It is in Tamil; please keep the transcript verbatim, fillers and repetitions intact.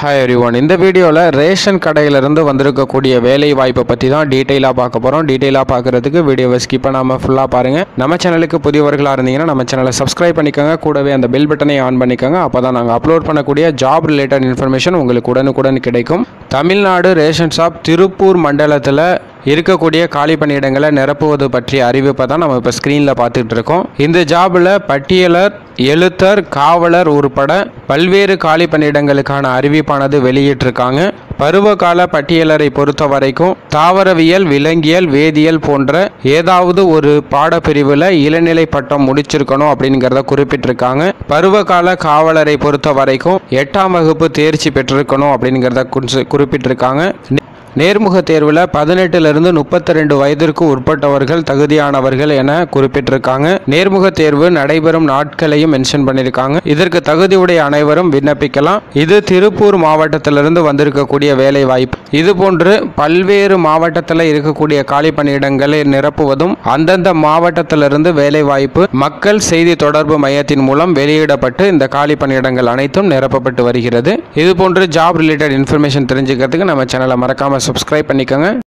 हाय एवरीवन இந்த வீடியோல ரேஷன் கடையில இருந்து வந்திருக்கக்கூடிய வேலை வாய்ப்பை பத்தி தான் டீடைலா பார்க்க போறோம். டீடைலா பார்க்கிறதுக்கு வீடியோவை ஸ்கிப் பண்ணாம ஃபுல்லா பாருங்க. நம்ம சேனலுக்கு புதியவர்களா இருந்தீங்கன்னா நம்ம சேனலை சப்ஸ்கிரைப் பண்ணிக்கங்க. கூடவே அந்த பெல் பட்டனை ஆன் பண்ணிக்கங்க. அப்பதான் நாங்க அப்லோட் பண்ணக்கூடிய ஜாப் ரிலேட்டட் இன்ஃபர்மேஷன் உங்களுக்கு உடனுக்குடன் கிடைக்கும். தமிழ்நாடு ரேஷன் ஷாப் திருப்பூர் மண்டலத்தில் இருக்கக்கூடிய காலி பணியிடங்களை நிரப்புவது பற்றிய அறிவிப்பை தான் நம்ம இப்போ ஸ்க்ரீனில் பார்த்துட்டு இருக்கோம். இந்த ஜாபில் பட்டியலர், எழுத்தர், காவலர் உட்பட பல்வேறு காலி பணியிடங்களுக்கான அறிவிப்பானது வெளியிட்டிருக்காங்க. பருவகால பட்டியலரை பொறுத்த வரைக்கும் தாவரவியல், விலங்கியல், வேதியியல் போன்ற ஏதாவது ஒரு பாடப்பிரிவில் இளநிலை பட்டம் முடிச்சிருக்கணும் அப்படிங்கிறத குறிப்பிட்டிருக்காங்க. பருவகால காவலரை பொறுத்த வரைக்கும் எட்டாம் வகுப்பு தேர்ச்சி பெற்றிருக்கணும் அப்படிங்கிறத குறிப்பிட்டிருக்காங்க. நேர்முக தேர்வில் பதினெட்டுலேருந்து முப்பத்தி ரெண்டு வயதிற்கு உட்பட்டவர்கள் தகுதியானவர்கள் என குறிப்பிட்டிருக்காங்க. நேர்முக தேர்வு நடைபெறும் நாட்களையும் மென்ஷன் பண்ணியிருக்காங்க. இதற்கு தகுதியுடைய அனைவரும் விண்ணப்பிக்கலாம். இது திருப்பூர் மாவட்டத்திலிருந்து வந்திருக்கக்கூடிய வேலை வாய்ப்பு. இதுபோன்று பல்வேறு மாவட்டத்தில் இருக்கக்கூடிய காலி பணியிடங்களை நிரப்புவதும் அந்தந்த மாவட்டத்திலிருந்து வேலை வாய்ப்பு மக்கள் செய்தி தொடர்பு மையத்தின் மூலம் வெளியிடப்பட்டு இந்த காலி பணியிடங்கள் அனைத்தும் நிரப்பப்பட்டு வருகிறது. இதுபோன்று ஜாப் ரிலேட்டட் இன்ஃபர்மேஷன் தெரிஞ்சுக்கிறதுக்கு நம்ம சேனலை மறக்காம சப்ஸ்கிரைப் பண்ணிக்கோங்க.